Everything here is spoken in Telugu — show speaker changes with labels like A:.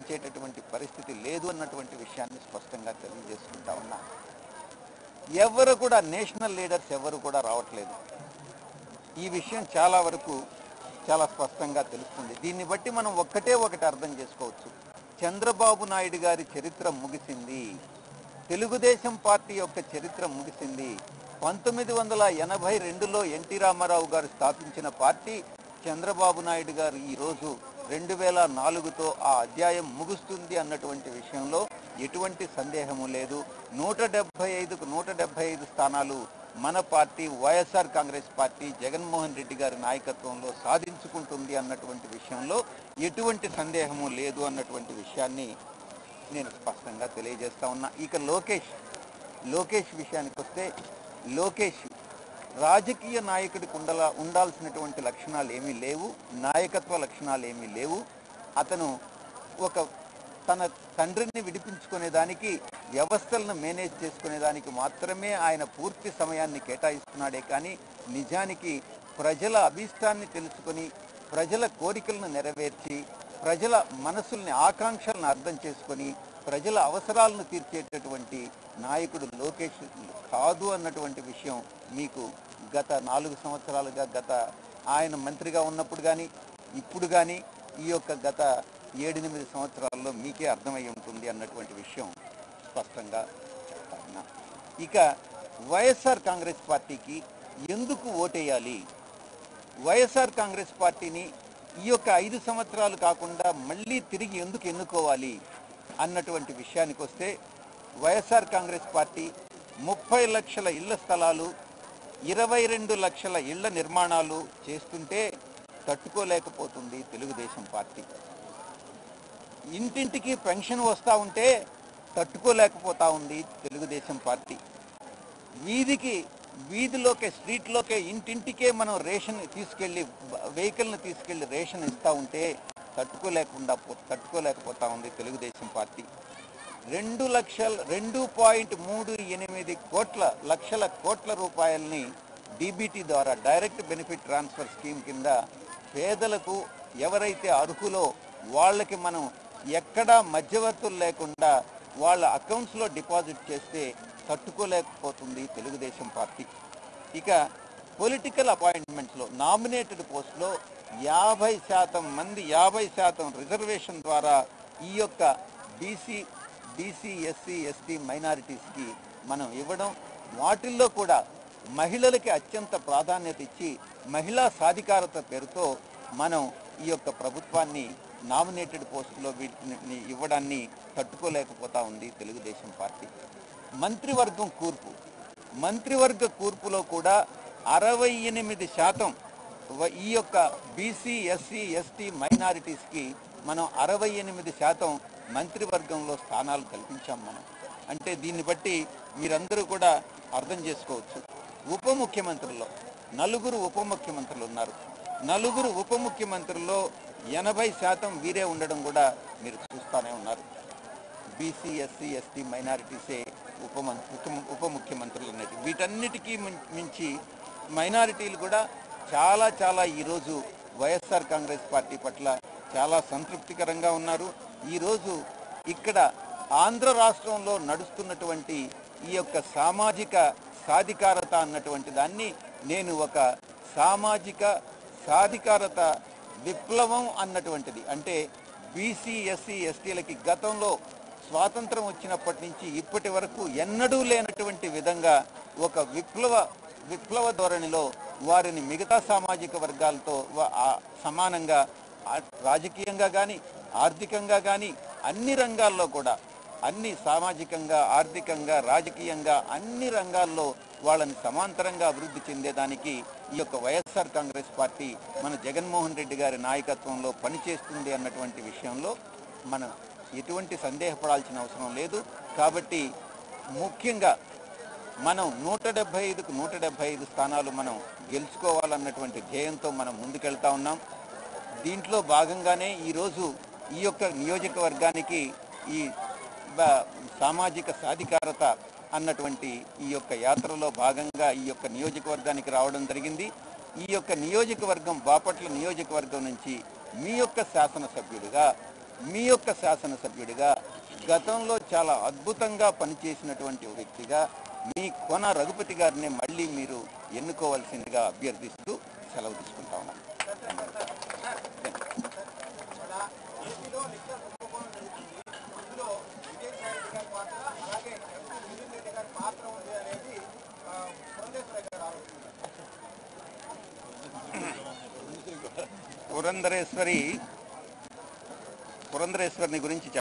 A: ఇచ్చేటటువంటి పరిస్థితి లేదు అన్నటువంటి విషయాన్ని స్పష్టంగా తెలియజేసుకుంటా ఉన్నా. ఎవరు కూడా నేషనల్ లీడర్స్ ఎవరు కూడా రావట్లేదు. ఈ విషయం చాలా వరకు చాలా స్పష్టంగా తెలుస్తుంది. దీన్ని బట్టి మనం ఒకటి అర్థం చేసుకోవచ్చు. చంద్రబాబు నాయుడు గారి చరిత్ర ముగిసింది. తెలుగుదేశం పార్టీ యొక్క చరిత్ర ముగిసింది. 1982లో ఎన్టీ రామారావు గారు స్థాపించిన పార్టీ చంద్రబాబు నాయుడు గారు ఈరోజు 2004తో ఆ అధ్యాయం ముగుస్తుంది అన్నటువంటి విషయంలో ఎటువంటి సందేహము లేదు. 175కు 175 స్థానాలు మన party YSR Congress party Jaganmohan Reddy గారి నాయకత్వంలో సాధించుకుంటుంది అన్నటువంటి విషయంలో ఎటువంటి సందేహము లేదు అన్నటువంటి విషయాన్ని నేను స్పష్టంగా తెలియజేస్తా ఉన్నా. ఇక లోకేష్ విషయానికి వస్తే, లోకేష్ రాజకీయ నాయకుడికి ఉండాల్సినటువంటి లక్షణాలు ఏమీ లేవు, నాయకత్వ లక్షణాలు ఏమీ లేవు. అతను తన తండ్రిని విడిపించుకునేదానికి, వ్యవస్థలను మేనేజ్ చేసుకునేదానికి మాత్రమే ఆయన పూర్తి సమయాన్ని కేటాయిస్తున్నాడే కానీ నిజానికి ప్రజల అభీష్టాన్ని తెలుసుకొని, ప్రజల కోరికలను నెరవేర్చి, ప్రజల మనసుల్ని, ఆకాంక్షలను అర్థం చేసుకొని, ప్రజల అవసరాలను తీర్చేటటువంటి నాయకుడు లోకేష్ కాదు అన్నటువంటి విషయం మీకు గత 4 సంవత్సరాలుగా, ఆయన మంత్రిగా ఉన్నప్పుడు కానీ ఇప్పుడు కానీ ఈ యొక్క గత 7-8 సంవత్సరాల్లో మీకే అర్థమై ఉంటుంది అన్నటువంటి విషయం స్పష్టంగా చెప్తాను. ఇక వైఎస్ఆర్ కాంగ్రెస్ పార్టీకి ఎందుకు ఓటేయాలి, వైఎస్ఆర్ కాంగ్రెస్ పార్టీని ఈ యొక్క 5 సంవత్సరాలు కాకుండా మళ్ళీ తిరిగి ఎందుకు ఎన్నుకోవాలి అన్నటువంటి విషయానికి వస్తే, వైఎస్ఆర్ కాంగ్రెస్ పార్టీ 30 లక్షల ఇళ్ల స్థలాలు, 22 లక్షల ఇళ్ల నిర్మాణాలు చేస్తుంటే తట్టుకోలేకపోతుంది తెలుగుదేశం పార్టీ. ఇంటింటికి పెన్షన్ వస్తూ ఉంటే తట్టుకోలేకపోతా ఉంది తెలుగుదేశం పార్టీ. వీధిలోకే, స్ట్రీట్లోకే, ఇంటింటికే మనం రేషన్ తీసుకెళ్ళి, వెహికల్ని తీసుకెళ్ళి రేషన్ ఇస్తూ ఉంటే తట్టుకోలేకపోతా ఉంది తెలుగుదేశం పార్టీ. 2.38 లక్షల కోట్ల రూపాయలని డీబీటీ ద్వారా, డైరెక్ట్ బెనిఫిట్ ట్రాన్స్ఫర్ స్కీమ్ కింద పేదలకు ఎవరైతే అర్హులో వాళ్ళకి మనం ఎక్కడా మధ్యవర్తులు లేకుండా వాళ్ళ అకౌంట్స్లో డిపాజిట్ చేస్తే తట్టుకోలేకపోతుంది తెలుగుదేశం పార్టీ. ఇక పొలిటికల్ అపాయింట్మెంట్స్లో, నామినేటెడ్ పోస్టులో 50% మంది, 50% రిజర్వేషన్ ద్వారా ఈ యొక్క బీసీ, ఎస్సీ, ఎస్టీ మైనారిటీస్కి మనం ఇవ్వడం, వాటిల్లో కూడా మహిళలకి అత్యంత ప్రాధాన్యత ఇచ్చి మహిళా సాధికారత పేరుతో మనం ఈ యొక్క ప్రభుత్వాన్ని నామినేటెడ్ పోస్టులో వీటిని ఇవ్వడాన్ని తట్టుకోలేకపోతా ఉంది తెలుగుదేశం పార్టీ. మంత్రివర్గ కూర్పులో కూడా 68% ఈ యొక్క బీసీ, ఎస్సీ, ఎస్టీ మైనారిటీస్కి మనం 68% మంత్రివర్గంలో స్థానాలు కల్పించాం మనం. అంటే దీన్ని బట్టి మీరందరూ కూడా అర్థం చేసుకోవచ్చు. ఉప ముఖ్యమంత్రుల్లో 4 ఉప ముఖ్యమంత్రులు ఉన్నారు. 4 ఉప ముఖ్యమంత్రుల్లో 80% వీరే ఉండడం కూడా మీరు చూస్తూనే ఉన్నారు. బీసీ, ఎస్సీ, ఎస్టీ మైనారిటీసే ఉప ముఖ్యమంత్రులు అనేది. వీటన్నిటికీ మించి మైనారిటీలు కూడా చాలా ఈరోజు వైఎస్ఆర్ కాంగ్రెస్ పార్టీ పట్ల చాలా సంతృప్తికరంగా ఉన్నారు. ఈరోజు ఇక్కడ ఆంధ్ర రాష్ట్రంలో నడుస్తున్నటువంటి ఈ యొక్క సామాజిక సాధికారత అన్నటువంటి దాన్ని నేను ఒక సామాజిక సాధికారత విప్లవం అన్నటువంటిది, అంటే బీసీ, ఎస్సీ, ఎస్టీలకి గతంలో స్వాతంత్రం వచ్చినప్పటి నుంచి ఇప్పటి వరకు ఎన్నడూ లేనటువంటి విధంగా ఒక విప్లవ ధోరణిలో వారిని మిగతా సామాజిక వర్గాలతో సమానంగా రాజకీయంగా కానీ, ఆర్థికంగా కానీ, అన్ని రంగాల్లో కూడా, అన్ని సామాజికంగా, ఆర్థికంగా, రాజకీయంగా అన్ని రంగాల్లో వాళ్ళని సమాంతరంగా అభివృద్ధి చెందేదానికి ఈ యొక్క వైఎస్ఆర్ కాంగ్రెస్ పార్టీ మన జగన్మోహన్ రెడ్డి గారి నాయకత్వంలో పనిచేస్తుంది అన్నటువంటి విషయంలో మనం ఎటువంటి సందేహపడాల్సిన అవసరం లేదు. కాబట్టి ముఖ్యంగా మనం 175కు 175 స్థానాలు మనం గెలుచుకోవాలన్నటువంటి ధ్యేయంతో మనం ముందుకెళ్తా ఉన్నాం. దీంట్లో భాగంగానే ఈరోజు ఈ యొక్క నియోజకవర్గానికి ఈ సామాజిక సాధికారత అన్నటువంటి ఈ యొక్క యాత్రలో భాగంగా ఈ యొక్క నియోజకవర్గానికి రావడం జరిగింది. ఈ యొక్క నియోజకవర్గం, బాపట్ల నియోజకవర్గం నుంచి మీ యొక్క శాసనసభ్యుడిగా మీ యొక్క శాసనసభ్యుడిగా గతంలో చాలా అద్భుతంగా పనిచేసినటువంటి వ్యక్తిగా మీ కొన రఘుపతి గారిని మళ్ళీ మీరు ఎన్నుకోవాల్సిందిగా అభ్యర్థిస్తూ సెలవు తీసుకుంటా ఉన్నాను. పురంధరేశ్వరిని గురించి